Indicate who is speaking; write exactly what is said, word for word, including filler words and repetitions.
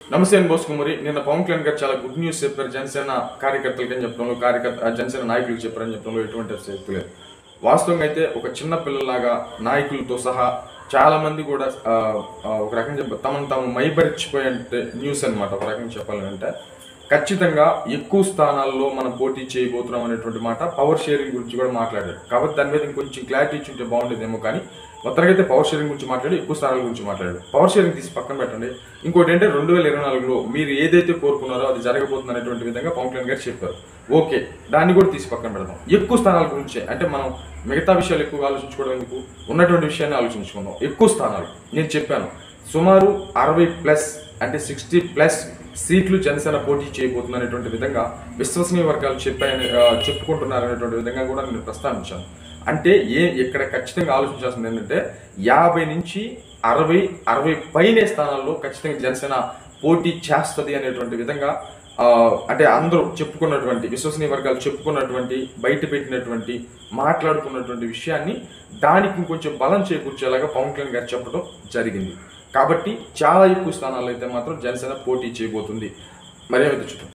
Speaker 1: నమస్తే అండి బోస్ కుమారి. నిన్న పవన్ కళ్యాణ్ గారు చాలా గుడ్ న్యూస్ చెప్పారు. జనసేన కార్యకర్తలకి అని చెప్పడంలో, కార్యకర్త జనసేన నాయకులకు చెప్పారని చెప్పడంలో ఎటువంటి శక్తి లేదు. వాస్తవంగా అయితే ఒక చిన్న పిల్లలాగా నాయకులతో సహా చాలా మంది కూడా ఒక రకంగా చెప్ప తమను తాము మైపరిచిపోయే న్యూస్ అనమాట. ఒక రకంగా చెప్పాలంటే ఖచ్చితంగా ఎక్కువ స్థానాల్లో మనం పోటీ చేయబోతున్నాం అనేటువంటి మాట పవర్ షేరింగ్ గురించి కూడా మాట్లాడారు. కాబట్టి దాని మీద ఇంకొంచెం క్లారిటీ ఇచ్చుంటే బాగుండేదేమో. కానీ మొత్తానికి అయితే పవర్ షేరింగ్ గురించి మాట్లాడి ఎక్కువ స్థానాల గురించి మాట్లాడారు. పవర్ షేరింగ్ తీసి పక్కన పెట్టండి. ఇంకోటి ఏంటంటే రెండు వేల ఇరవై నాలుగులో మీరు ఏదైతే కోరుకున్నారో అది జరగబోతుంది అనేటువంటి విధంగా పవన్ కళ్యాణ్ గారు చెప్పారు. ఓకే, దాన్ని కూడా తీసి పక్కన పెడదాం. ఎక్కువ స్థానాల గురించే అంటే మనం మిగతా విషయాలు ఎక్కువగా ఆలోచించుకోవడం ఎందుకు, ఉన్నటువంటి విషయాన్ని ఆలోచించుకుందాం. ఎక్కువ స్థానాలు నేను చెప్పాను, సుమారు అరవై ప్లస్ అంటే సిక్స్టీ ప్లస్ సీట్లు జనసేన పోటీ చేయబోతుంది అనేటువంటి విధంగా విశ్వసనీయ వర్గాలు చెప్పాయని చెప్పుకుంటున్నారు అనేటువంటి విధంగా కూడా నేను ప్రస్తావించాను. అంటే ఏ ఇక్కడ ఖచ్చితంగా ఆలోచించాల్సింది ఏంటంటే యాభై నుంచి అరవై అరవై పైనే స్థానాల్లో ఖచ్చితంగా జనసేన పోటీ చేస్తుంది అనేటువంటి విధంగా అంటే అందరూ చెప్పుకున్నటువంటి విశ్వసనీయ వర్గాలు చెప్పుకున్నటువంటి బయట పెట్టినటువంటి మాట్లాడుకున్నటువంటి విషయాన్ని దానికి ఇంకొంచెం బలం చేకూర్చేలాగా పవన్ కళ్యాణ్ గారు చెప్పడం జరిగింది. కాబట్టి చాలా ఎక్కువ స్థానాల్లో అయితే మాత్రం జనసేన పోటీ చేయబోతుంది. మరేమైతే చూద్దాం.